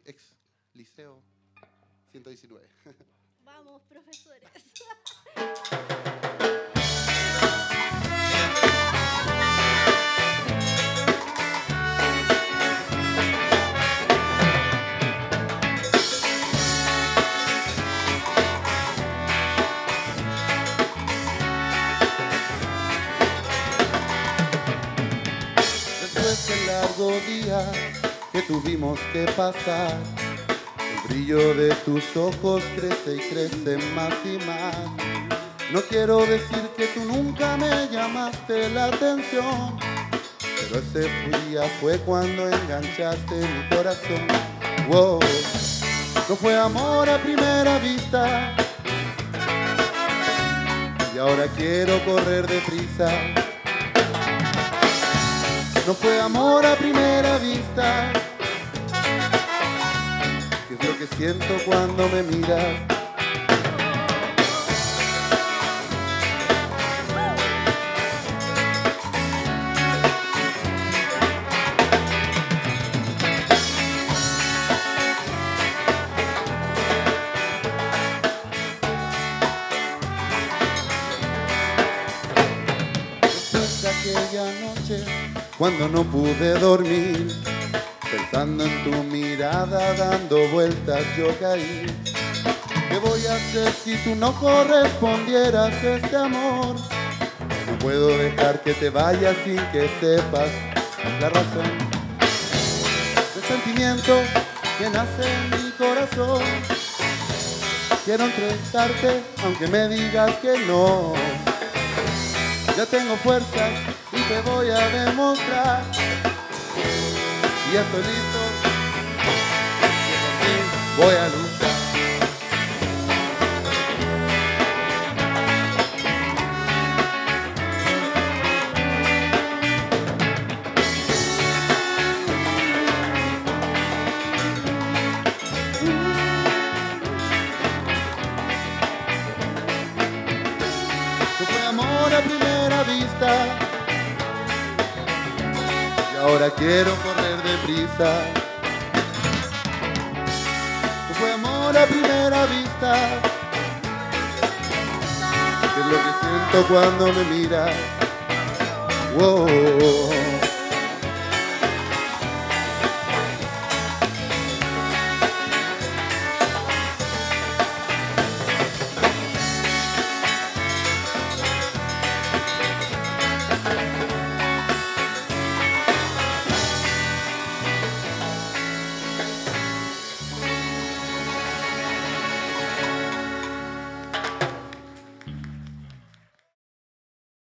ex liceo 119. Vamos, profesores. Después del largo día que tuvimos que pasar, el brillo de tus ojos crece y crece más y más. No quiero decir que tú nunca me llamaste la atención, pero ese día fue cuando enganchaste mi corazón. Wow, no fue amor a primera vista, y ahora quiero correr deprisa. No fue amor a primera vista, ¿qué es lo que siento cuando me miras? Después de aquella noche, cuando no pude dormir, pensando en tu mirada, dando vueltas yo caí. ¿Qué voy a hacer si tú no correspondieras a este amor? No puedo dejar que te vayas sin que sepas la razón. El sentimiento que nace en mi corazón, quiero entregarte aunque me digas que no. Ya tengo fuerzas y te voy a demostrar, y ya estoy listo, que por ti voy a luchar. No fue amor a primera vista, y ahora quiero correr deprisa. No fue amor a primera vista, ¿qué es lo que siento cuando me miras? Wow.